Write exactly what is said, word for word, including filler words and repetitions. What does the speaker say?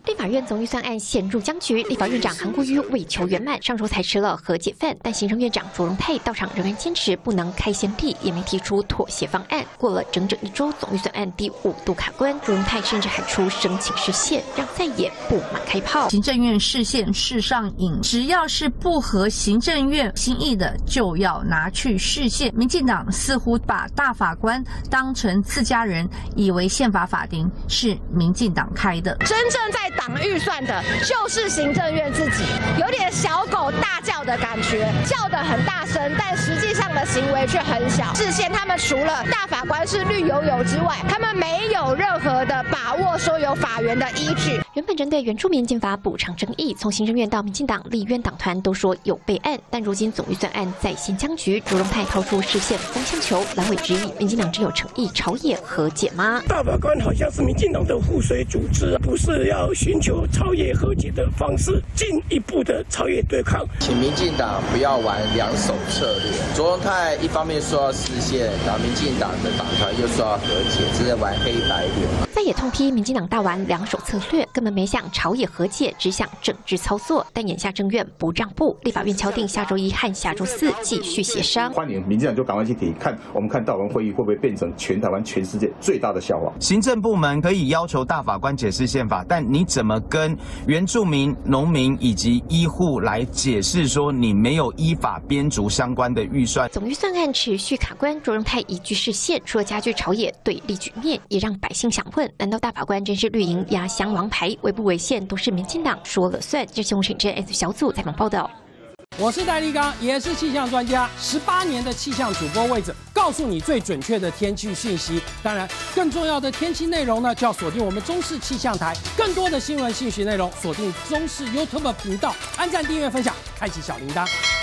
立法院总预算案陷入僵局，立法院长韩国瑜为求圆满，上周才吃了和解饭，但行政院长卓荣泰到场仍然坚持不能开先例，也没提出妥协方案。过了整整一周，总预算案第五度卡关，卓荣泰甚至喊出申请释宪，让再也不满开炮。 行政院释宪释上瘾，只要是不合行政院心意的，就要拿去释宪。民进党似乎把大法官当成自家人，以为宪法法庭是民进党开的。 真正在挡预算的就是行政院自己，有点小狗大叫的感觉，叫得很大声，但实际上的行为却很小。释宪他们除了大法官是绿油油之外，他们没有任何的把握说有法源的依据。 原本针对原住民宪法补偿争议，从行政院到民进党立院党团都说有备案，但如今总预算案再现僵局，卓荣泰抛出释宪风向球，蓝委质疑民进党真有诚意朝野和解吗？ 大法官好像是民进党的附随组织，不是要寻求朝野和解的方式，进一步的朝野对抗。 请民进党不要玩两手策略。卓荣泰一方面说要释宪，然后民进党的党团又说要和解，这是玩黑白脸。 再也痛批民进党大玩两手策略，根本没想朝野和解，只想政治操作。但眼下政院不让步，立法院敲定下周一和下周四继续协商。 欢迎民进党就赶快去提，看我们看大法会议会不会变成全台湾、全世界最大的笑话。 行政部门可以要求大法官解释宪法，但你怎么跟原住民、农民以及医护来解释说你没有依法编逐相关的预算？ 总预算案持续卡关，卓荣泰一句释宪，除了加剧朝野对立局面，也让百姓想问：难道大法官真是绿营压箱王牌，违不违宪都是民进党说了算？这是我们请 S 小组采访报道。 我是戴立刚，也是气象专家，十八年的气象主播位置，告诉你最准确的天气讯息。当然，更重要的天气内容呢，就要锁定我们中视气象台。更多的新闻信息内容，锁定中视 YouTube 频道，按赞、订阅、分享，开启小铃铛。